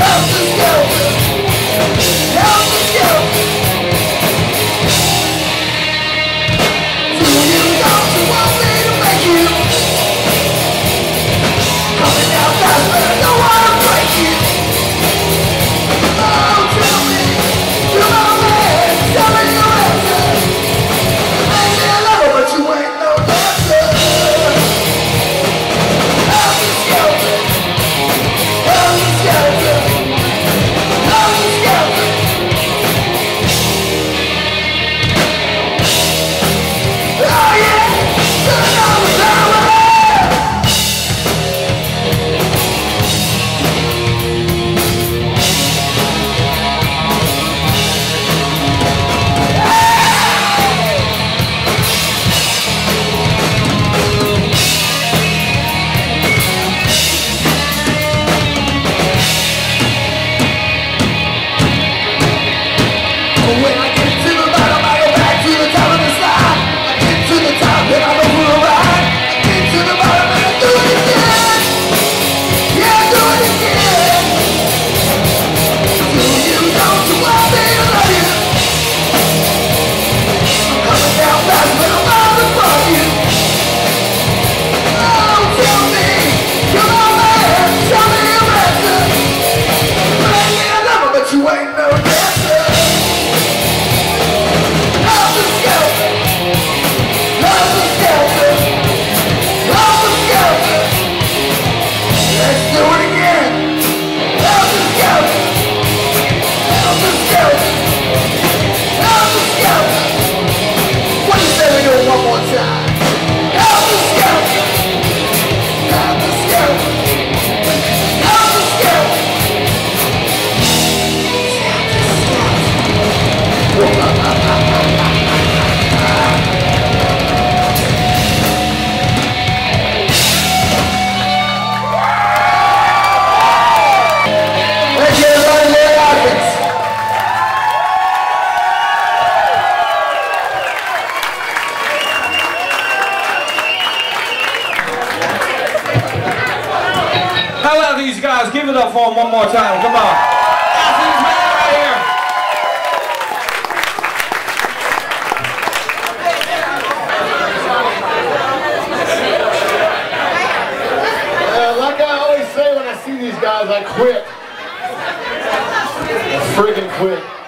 Helter Skelter, Helter Skelter. Do you don't you want me to make you? Coming down fast, but I don't wanna break you. Oh, tell me, you're my man, tell me your answer. You make me a lover, but you ain't no dancer. Helter Skelter, Helter Skelter, Helter Skelter. Oh yeah, turn on the power. When I get to the bottom, I go back to the top of the slide. I get to the top, then I go for a ride. I get to the bottom and I do it again. Yeah, I do it again. Do you don't you want me to love you? I'm coming down fast, but I'm all above you. Oh, tell me, you're my man, tell me your answer. You ain't me a lover, but you ain't no dancer. Helter Skelter, Helter Skelter, Helter Skelter. Let's do it again. Helter Skelter, Helter Skelter, Helter Skelter. What do you say we do it one more time? Helter Skelter, Helter Skelter, Helter Skelter. Thank you, everybody. Mad Margritt. How about these guys? Give it up for them one more time. Come on. Athens, man, right here. Like I always say when I see these guys, I quit. I friggin' quit.